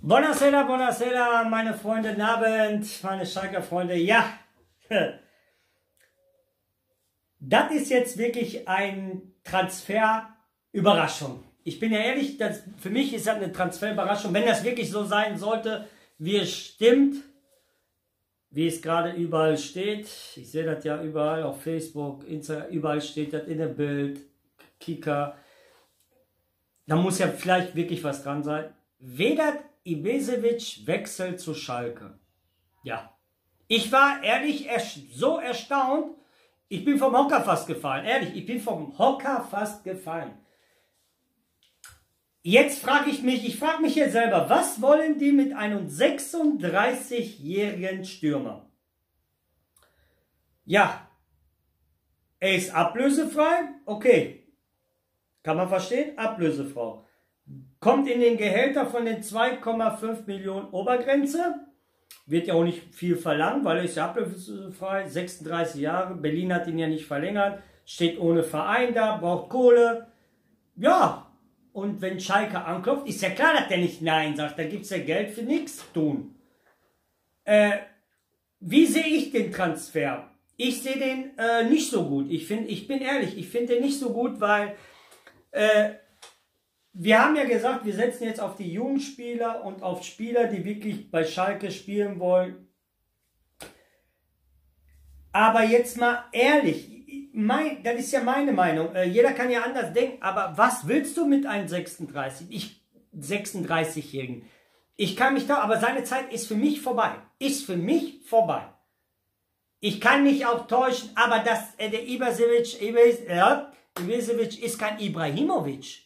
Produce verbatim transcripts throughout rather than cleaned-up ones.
Buonasera, buonasera, meine Freunde, guten Abend, meine Schalker Freunde. Ja, das ist jetzt wirklich ein Transfer-Überraschung. Ich bin ja ehrlich, das, für mich ist das eine Transferüberraschung. Wenn das wirklich so sein sollte, wie es stimmt, wie es gerade überall steht. Ich sehe das ja überall auf Facebook, Instagram, überall steht das in der Bild, Kicker. Da muss ja vielleicht wirklich was dran sein. Vedat Ibišević wechselt zu Schalke. Ja. Ich war ehrlich so erstaunt, ich bin vom Hocker fast gefallen. Ehrlich, ich bin vom Hocker fast gefallen. Jetzt frage ich mich, ich frage mich jetzt selber, was wollen die mit einem sechsunddreißigjährigen Stürmer? Ja, er ist ablösefrei, okay, kann man verstehen, ablösefrei. Kommt in den Gehälter von den zwei Komma fünf Millionen Obergrenze, wird ja auch nicht viel verlangt, weil er ist ja ablösefrei, sechsunddreißig Jahre, Berlin hat ihn ja nicht verlängert, steht ohne Verein da, braucht Kohle, ja. Und wenn Schalke anklopft, ist ja klar, dass der nicht Nein sagt. Da gibt es ja Geld für nichts tun. Äh, wie sehe ich den Transfer? Ich sehe den äh, nicht so gut. Ich, find, ich bin ehrlich, ich finde den nicht so gut, weil äh, wir haben ja gesagt, wir setzen jetzt auf die jungen Spieler und auf Spieler, die wirklich bei Schalke spielen wollen. Aber jetzt mal ehrlich, Mein, das ist ja meine Meinung. Äh, jeder kann ja anders denken. Aber was willst du mit einem sechsunddreißig, ich, sechsunddreißigjährigen? Ich kann mich da, aber seine Zeit ist für mich vorbei. Ist für mich vorbei. Ich kann mich auch täuschen, aber das, äh, der Ibišević, Ibišević, ja, Ibišević ist kein Ibrahimovic.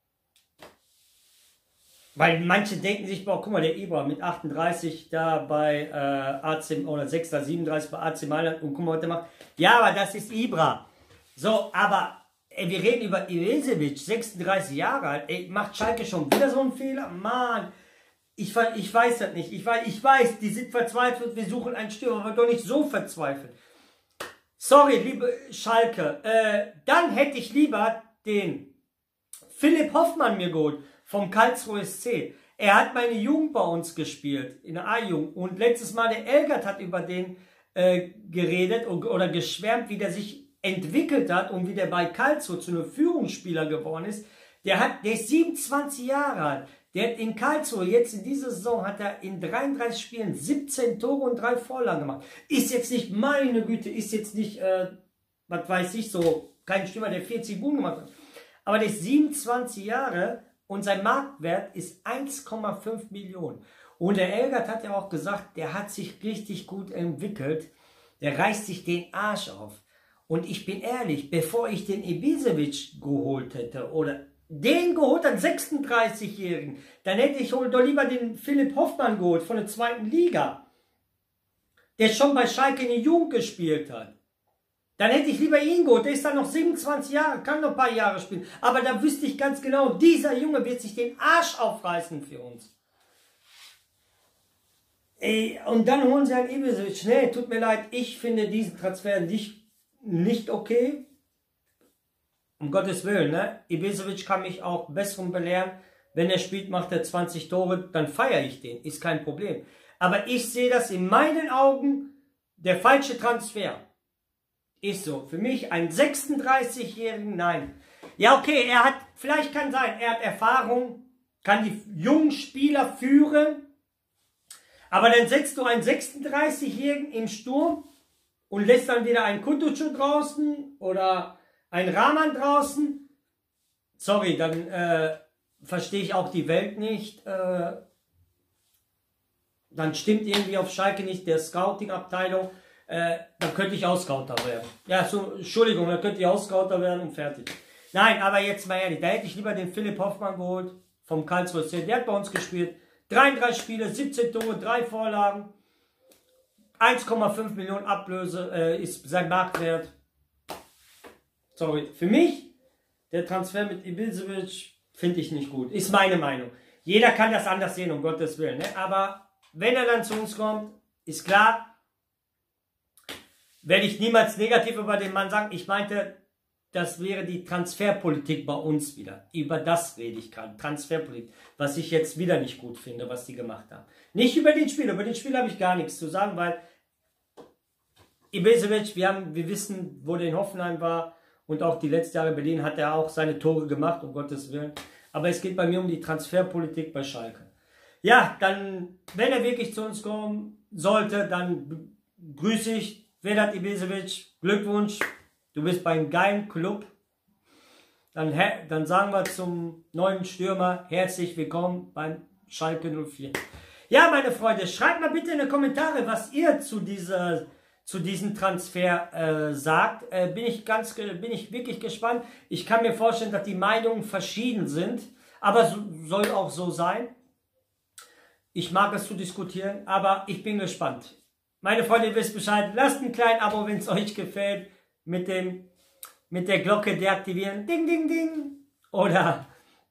Weil manche denken sich, boah, guck mal, der Ibra mit achtunddreißig da bei äh, A C oder sechs oder siebenunddreißig bei A C Mailand und guck mal, was der macht. Ja, aber das ist Ibra. So, aber ey, wir reden über Ibišević, sechsunddreißig Jahre alt. Ey, macht Schalke schon wieder so einen Fehler? Mann, ich, ich weiß das nicht. Ich weiß, ich weiß, die sind verzweifelt, wir suchen einen Stürmer, aber doch nicht so verzweifelt. Sorry, liebe Schalke, äh, dann hätte ich lieber den Philipp Hoffmann mir geholt. Vom Karlsruhe S C. Er hat meine Jugend bei uns gespielt, in der A-Jugend. Und letztes Mal der Elgert hat über den äh, geredet und, oder geschwärmt, wie der sich entwickelt hat und wie der bei Karlsruhe zu einem Führungsspieler geworden ist. Der, hat, der ist siebenundzwanzig Jahre alt. Der hat in Karlsruhe, jetzt in dieser Saison, hat er in dreiunddreißig Spielen siebzehn Tore und drei Vorlagen gemacht. Ist jetzt nicht, meine Güte, ist jetzt nicht, äh, was weiß ich, so kein Stürmer, der vierzig Buden gemacht hat. Aber der ist siebenundzwanzig Jahre. Und sein Marktwert ist eins Komma fünf Millionen. Und der Elgert hat ja auch gesagt, der hat sich richtig gut entwickelt. Der reißt sich den Arsch auf. Und ich bin ehrlich, bevor ich den Ibišević geholt hätte, oder den geholt, den sechsunddreißigjährigen, dann hätte ich doch lieber den Philipp Hoffmann geholt von der zweiten Liga. Der schon bei Schalke in der Jugend gespielt hat. Dann hätte ich lieber ihn geholt, der ist dann noch siebenundzwanzig Jahre, kann noch ein paar Jahre spielen. Aber da wüsste ich ganz genau, dieser Junge wird sich den Arsch aufreißen für uns. Ey, und dann holen sie einen Ibišević. Nee, tut mir leid, ich finde diesen Transfer nicht, nicht okay. Um Gottes Willen, ne? Ibišević kann mich auch Besserung belehren. Wenn er spielt, macht er zwanzig Tore, dann feiere ich den, ist kein Problem. Aber ich sehe das in meinen Augen, der falsche Transfer. Ist so. Für mich ein sechsunddreißigjährigen, nein. Ja, okay, er hat, vielleicht kann sein, er hat Erfahrung, kann die jungen Spieler führen, aber dann setzt du einen sechsunddreißigjährigen im Sturm und lässt dann wieder einen Kutucu draußen oder einen Rahman draußen. Sorry, dann äh, verstehe ich auch die Welt nicht. Äh, dann stimmt irgendwie auf Schalke nicht der Scouting-Abteilung. Äh, dann könnte ich Ausscouter werden. Ja, so, Entschuldigung, dann könnte ich Ausscouter werden und fertig. Nein, aber jetzt mal ehrlich, da hätte ich lieber den Philipp Hoffmann geholt, vom Karlsruhe S C. Der hat bei uns gespielt. dreiunddreißig Spiele, siebzehn Tore, drei Vorlagen. eins Komma fünf Millionen Ablöse äh, ist sein Marktwert. Sorry, für mich, der Transfer mit Ibišević finde ich nicht gut. Ist meine Meinung. Jeder kann das anders sehen, um Gottes Willen. Ne? Aber wenn er dann zu uns kommt, ist klar, werde ich niemals negativ über den Mann sagen. Ich meinte, das wäre die Transferpolitik bei uns wieder. Über das rede ich gerade. Transferpolitik. Was ich jetzt wieder nicht gut finde, was die gemacht haben. Nicht über den Spieler. Über den Spieler habe ich gar nichts zu sagen, weil Ibisevic, wir, haben, wir wissen, wo der in Hoffenheim war und auch die letzten Jahre in Berlin hat er auch seine Tore gemacht, um Gottes Willen. Aber es geht bei mir um die Transferpolitik bei Schalke. Ja, dann, wenn er wirklich zu uns kommen sollte, dann grüße ich Vedat Ibisevic. Glückwunsch, du bist bei einem geilen Club. Dann, dann sagen wir zum neuen Stürmer herzlich willkommen beim Schalke null vier. Ja, meine Freunde, schreibt mal bitte in die Kommentare, was ihr zu dieser zu diesem Transfer äh, sagt. Äh, bin ich ganz, bin ich wirklich gespannt. Ich kann mir vorstellen, dass die Meinungen verschieden sind, aber so, soll auch so sein. Ich mag es zu diskutieren, aber ich bin gespannt. Meine Freunde, ihr wisst Bescheid. Lasst ein kleines Abo, wenn es euch gefällt, mit dem mit der Glocke deaktivieren. Ding, ding, ding. Oder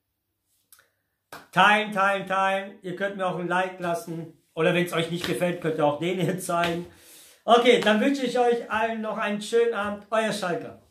teilen, teilen, teilen. Ihr könnt mir auch ein Like lassen. Oder wenn es euch nicht gefällt, könnt ihr auch den hier zeigen. Okay, dann wünsche ich euch allen noch einen schönen Abend. Euer Schalker.